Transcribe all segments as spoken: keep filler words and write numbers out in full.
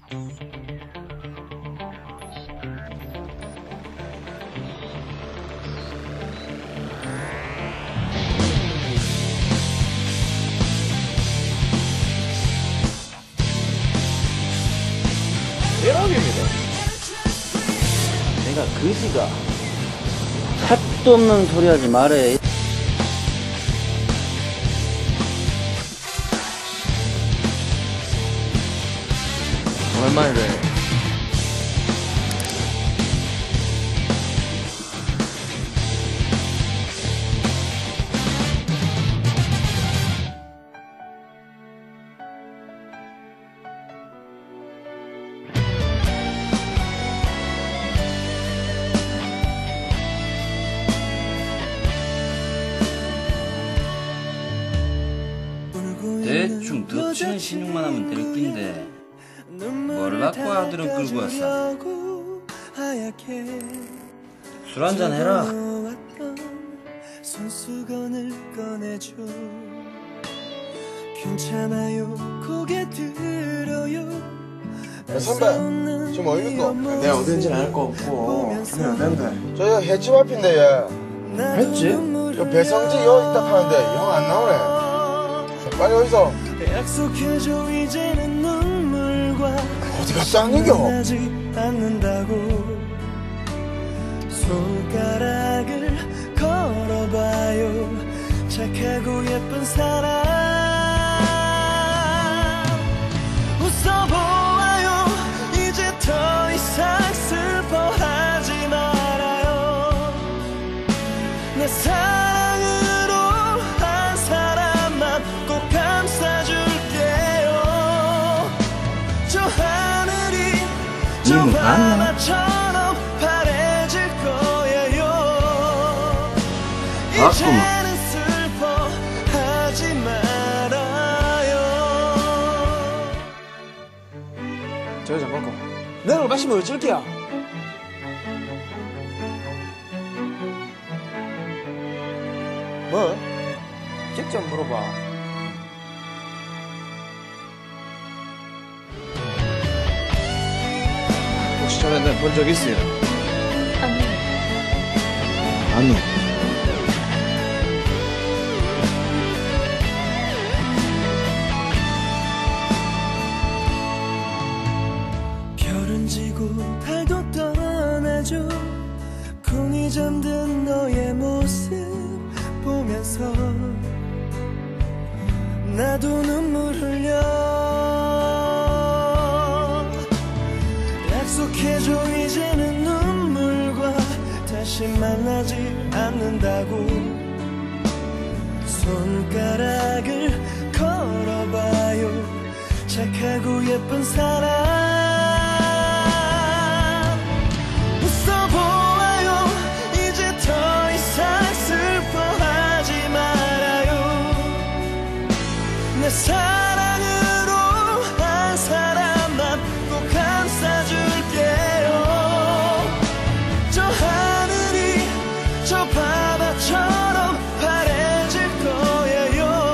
대박입니다. 내가 그지가 택도 없는 소리 하지 말해. 오랜만이래. 대충 덮치는 신용만 하면 될 낀데 뭘 갖고 아들은 끌고 왔어. 술 한잔 해라. 손수건을 꺼내줘. 괜찮아요 고개 들어요. 야, 선배 지금 어디입니까? 내가 어딘지는 알 거 없고 하면 안 된대. 저희가 횟집 앞인데 얘 횟집? 저 배성지 여 있다 파는데 형 안 나오네. 빨리 어디서? 약속해줘 이제는 눈물과 어디 갔다 안 얘겨? 않는다고. 손가락을 걸어봐요 착하고 예쁜 사람. 웃어보아요 이제 더 이상 슬퍼하지 말아요. 내 사랑으로 한 사람만 꼭 감싸줄게요. 저 하늘이 저 바다처럼 파래질 거예요. 이제는 슬퍼하지 말아요. 저 여자 먹고 내가 마시면 어쩔게야. 뭐? 직접 물어봐. 혹시 저런 데 본 적 있어요? 아니요. 아니요. 별은 지고 달도 떠나죠. 콩이 잠든 너의 모습 보면서 나도 눈물 흘려. 약속해줘 이제는 눈물과 다시 만나지 않는다고. 손가락을 걸어봐요 착하고 예쁜 사람. 웃어보아요 이제 더 이상 슬퍼하지 말아요. 내 사랑으로 한 사람만 꼭 감싸줄게요. 저 하늘이 저 바다처럼 파래질 거예요.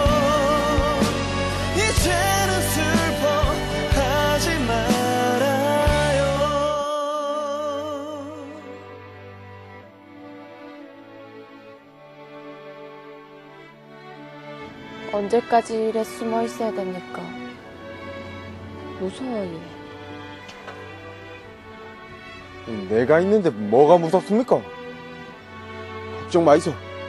이제는 슬퍼하지 말아요. 언제까지 이래 숨어 있어야 됩니까? 무서워요. 내가 있는데 뭐가 무섭습니까? 걱정 마이소.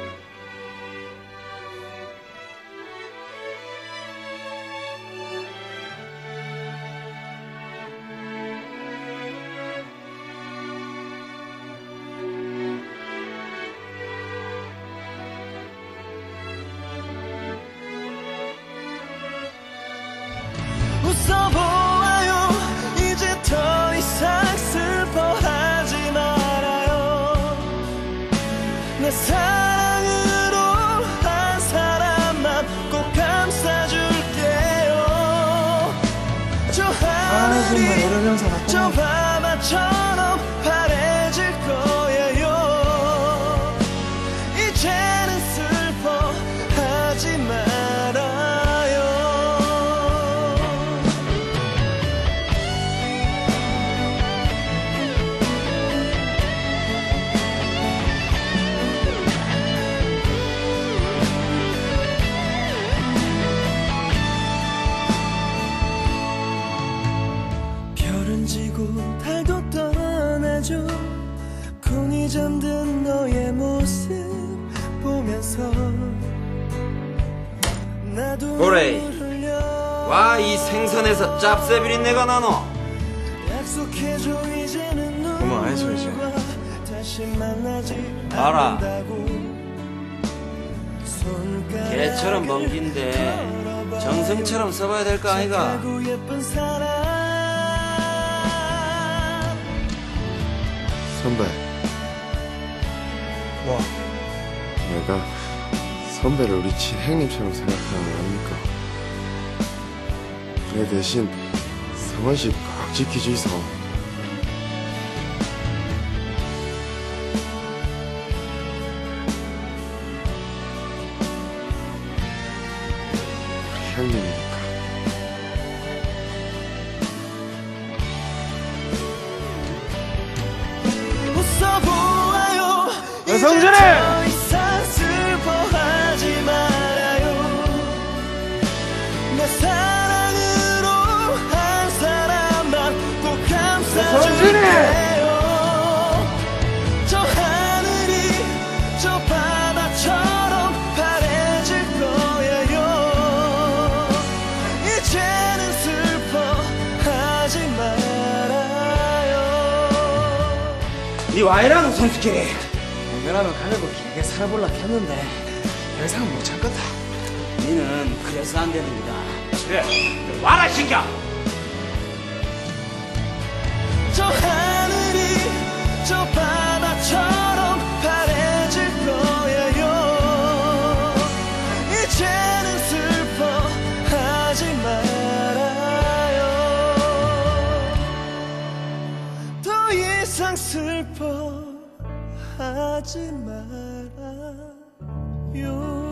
웃어보아요 이제 더 이상 슬퍼하지 말아요. 내 사랑으로 한 사람만 꼭 감싸줄게요. 저 하늘이 저 바다처럼 파래질 거예요. 이제는 슬퍼하지 말아요. 나도 고레이. 흘려 와 이 생선에서 짭새비린 내가 나노. 약속해줘 이제는 어머, 알죠, 이제. 누구와 다시 만나지 알아. 않는다고. 손가락을 개처럼 멍긴데 정성처럼 써봐야 될 거 아이가. 착하고 예쁜 사람 선배, 뭐? 내가 선배를 우리 친형님처럼 생각하는 거 아닙니까? 내 대신 성원 씨 꼭 지켜주이소. 형님이니까. 웃어보아요. 이제 성준이! 더 이상 슬퍼하지 말아요. 내 사랑으로 한 사람만 꼭 감싸줄게요. 저 하늘이 저 바다처럼 파래질 거예요. 이제는 슬퍼하지 말아요. 니 와이라노 선수끼리. 당연하면 가려고 길게 살아볼라 했는데 더 이상은 못 참겠다. 니는 그래서 안 되는 거다. 그래 와라 신경. 저 하늘이 저 바다처럼 파래질 거예요. 이제는 슬퍼하지 말아요. 더 이상 슬퍼하지 말아요.